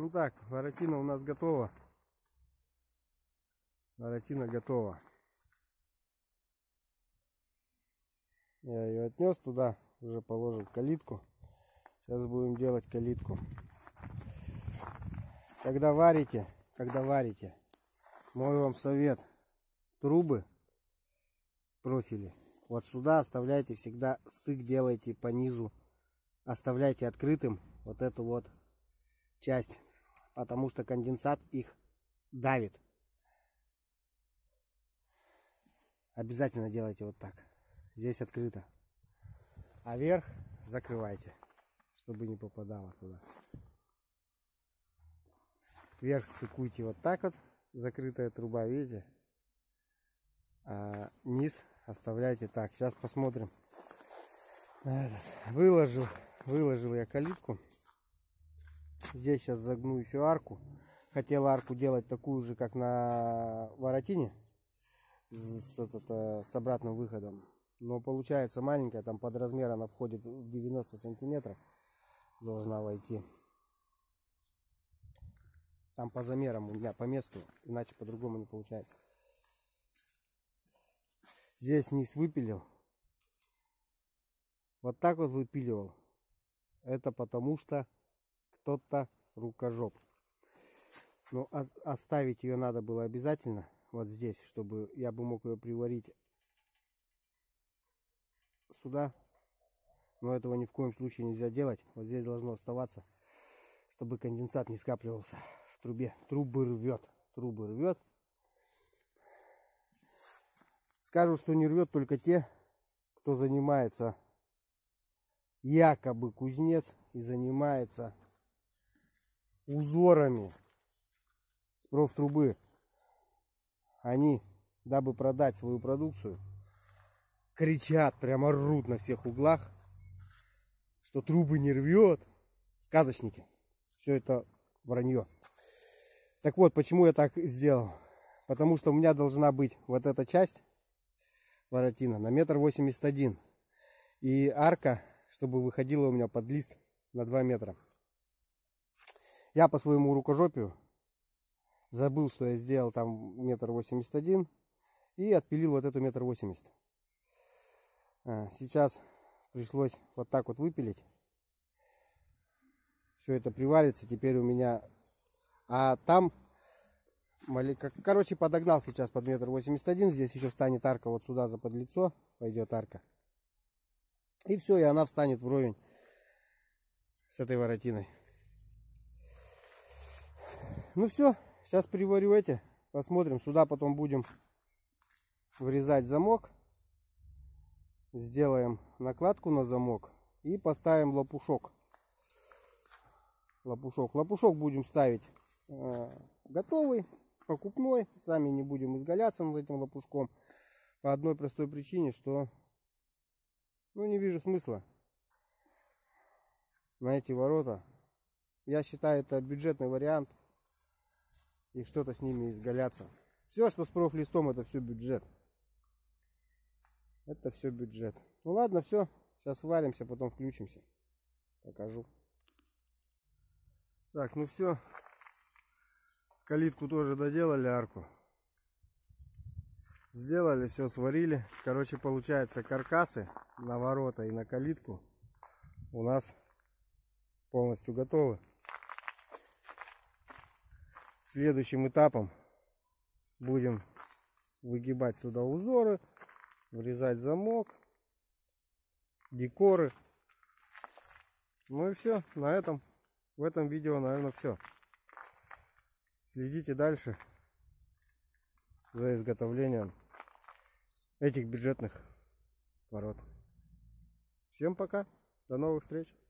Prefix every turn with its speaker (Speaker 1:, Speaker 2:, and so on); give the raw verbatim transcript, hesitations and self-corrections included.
Speaker 1: Ну так, воротина у нас готова. Воротина готова. Я ее отнес туда, уже положил калитку. Сейчас будем делать калитку. Когда варите, когда варите, мой вам совет: трубы, профили, вот сюда оставляйте всегда стык, делайте по низу, оставляйте открытым вот эту вот часть, потому что конденсат их давит. Обязательно делайте вот так. Здесь открыто. А верх закрывайте, чтобы не попадало туда. Верх стыкуйте вот так вот, закрытая труба, видите? А низ оставляйте так. Сейчас посмотрим. Выложил, выложил я калитку. Здесь сейчас загну еще арку. Хотел арку делать такую же, как на воротине, с, с, с обратным выходом. Но получается маленькая, там под размер она входит в девяносто сантиметров. Должна войти. Там по замерам у меня, по месту, иначе по-другому не получается. Здесь низ выпилил. Вот так вот выпиливал. Это потому что кто-то рукожоп. Но оставить ее надо было обязательно вот здесь, чтобы я бы мог ее приварить сюда. Но этого ни в коем случае нельзя делать. Вот здесь должно оставаться, чтобы конденсат не скапливался в трубе. Трубы рвет. Трубы рвет. Скажу, что не рвет только те, кто занимается, якобы кузнец, и занимается узорами с профтрубы. Они, дабы продать свою продукцию, кричат, прямо рвут на всех углах, что трубы не рвет. Сказочники. Все это вранье. Так вот, почему я так сделал? Потому что у меня должна быть вот эта часть воротина на метр восемьдесят один. И арка, чтобы выходила у меня под лист на два метра. Я по своему рукожопию забыл, что я сделал там метр восемьдесят один. И отпилил вот эту метр восемьдесят. Сейчас пришлось вот так вот выпилить. Все это приварится теперь у меня. А там, короче, подогнал сейчас под метр восемьдесят один. Здесь еще встанет арка вот сюда за подлицо. Пойдет арка. И все, и она встанет вровень с этой воротиной. Ну все, сейчас приварю эти. Посмотрим. Сюда потом будем врезать замок. Сделаем накладку на замок. И поставим лопушок. Лопушок. Лопушок будем ставить э, готовый, покупной. Сами не будем изгаляться над этим лопушком. По одной простой причине, что ну, не вижу смысла на эти ворота. Я считаю, это бюджетный вариант. И что-то с ними изгаляться. Все, что с профлистом, это все бюджет. Это все бюджет. Ну ладно, все. Сейчас варимся, потом включимся. Покажу. Так, ну все. Калитку тоже доделали, арку. Сделали, все сварили. Короче, получается, каркасы на ворота и на калитку у нас полностью готовы. Следующим этапом будем выгибать сюда узоры, врезать замок, декоры. Ну и все. На этом, в этом видео, наверное, все. Следите дальше за изготовлением этих бюджетных ворот. Всем пока. До новых встреч.